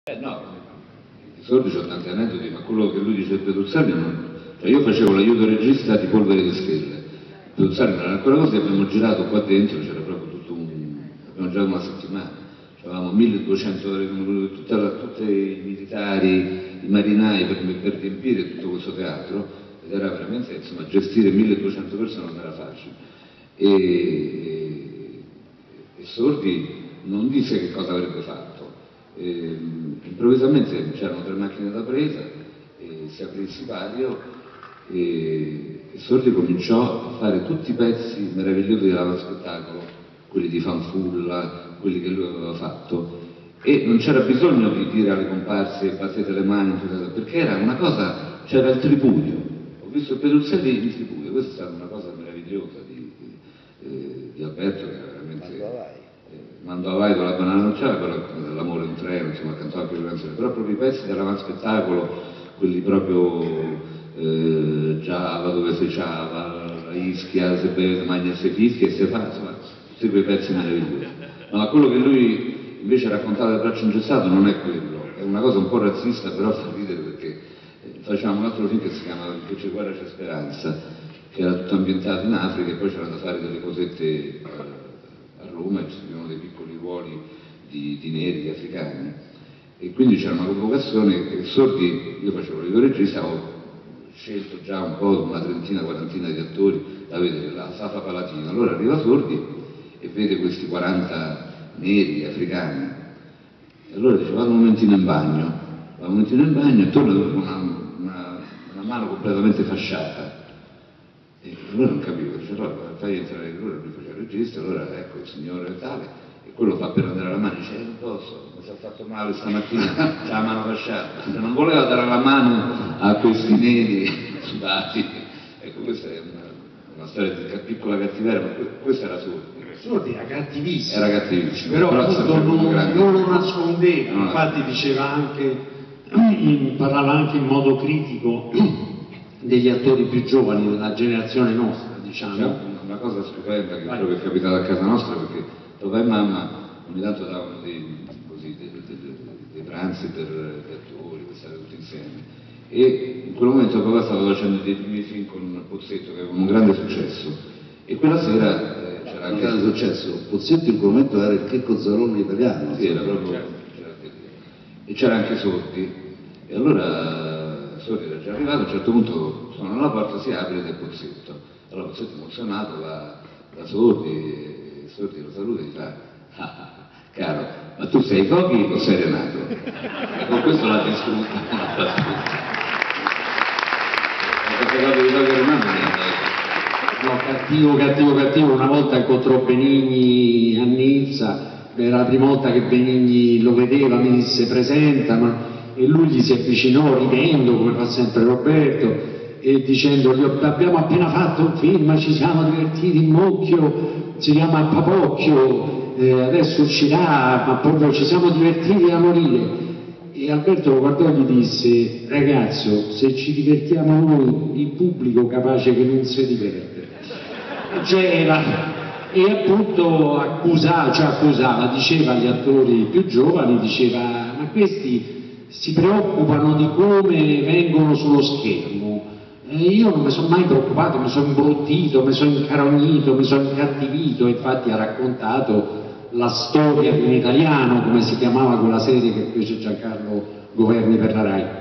No, i sordi c'ho tanti aneddoti, ma quello che lui dice di Peruzzani non... Cioè io facevo l'aiuto regista di Polvere di Stelle, Peruzzani non era ancora così, abbiamo girato qua dentro, c'era proprio tutto abbiamo girato una settimana, avevamo 1200 ore, tutti i militari, i marinai per riempire tutto questo teatro, ed era veramente, insomma, gestire 1200 persone non era facile. E Sordi non disse che cosa avrebbe fatto. Improvvisamente c'erano 3 macchine da presa, si aprì il sipario e Sordi cominciò a fare tutti i pezzi meravigliosi dell'avanspettacolo, quelli di Fanfulla, quelli che lui aveva fatto, e non c'era bisogno di dire alle comparse battete le mani, perché era una cosa, c'era il tripudio. Ho visto Petruzzelli in tripudio, questa è stata una cosa meravigliosa di Alberto, che era veramente... Mandò a Vai con la banana nocciole, l'amore in treno, insomma, cantò anche le canzoni, però proprio i pezzi dell'avanspettacolo, quelli proprio Giava, dove si ciava, la Ischia, se beve, magna, se fischia e se fa, insomma, tutti quei pezzi meravigliosi. Ma quello che lui invece raccontava del braccio ingessato non è quello, è una cosa un po' razzista, però fa ridere perché facevamo un altro film che si chiama Che c'è guerra c'è speranza, che era tutto ambientato in Africa e poi c'erano da fare delle cosette a Roma e ci sono dei piccoli ruoli di neri, di africani, e quindi c'era una convocazione che Sordi, io facevo il regista, ho scelto già un po' una trentina, quarantina di attori da vedere, la Safa Palatina. Allora arriva Sordi e vede questi 40 neri africani, e allora dice vado un momentino in bagno, e torna con una mano completamente fasciata. E allora non capivo, dice allora fai entrare lui faceva il regista, allora ecco il signore tale, e quello fa per andare alla mano, dice non posso, mi si è fatto male stamattina, c'ha la mano fasciata, non voleva dare la mano a questi neri sudati. Ecco, questa è una storia di piccola cattiveria, ma questa era Sordi era cattivissimo. Era cattivissimo, però appunto non lo nascondeva, infatti diceva anche, parlava anche in modo critico degli attori più giovani della generazione nostra, diciamo. C'è una cosa stupenda che proprio è capitata a casa nostra, perché papà e mamma ogni tanto davano dei pranzi per attori, per stare tutti insieme, e in quel momento papà stava facendo dei primi film con Pozzetto che aveva un grande successo, e quella sera c'era anche... Un grande successo, Pozzetto in quel momento era il Checco Zalone italiano. Sì, era proprio... E c'era anche Sordi, e allora Sordi era già arrivato, a un certo punto suona alla porta, si apre ed è Pozzetto. Allora Pozzetto emozionato va da Sordi, e Sordi lo saluta e gli fa caro, ma tu sei Goghi o sei Renato? E con questo l'ha distrutta. Questa cosa di Goghi e Renato mi ha detto. No, cattivo, una volta incontrò Benigni a Nizza, era la prima volta che Benigni lo vedeva, mi disse presenta, e lui gli si avvicinò ridendo, come fa sempre Roberto, e dicendogli abbiamo appena fatto un film, ci siamo divertiti in Mocchio, si chiama Papocchio, adesso uscirà, ma proprio ci siamo divertiti a morire. E Alberto lo guardò e gli disse ragazzo, se ci divertiamo noi, il pubblico capace che non si diverte. E appunto accusava, diceva agli attori più giovani, diceva ma questi si preoccupano di come vengono sullo schermo, io non mi sono mai preoccupato, mi sono imbruttito, mi sono incarognito, mi sono incattivito. Infatti ha raccontato la storia di un italiano, come si chiamava quella serie che fece Giancarlo Governi per la Rai.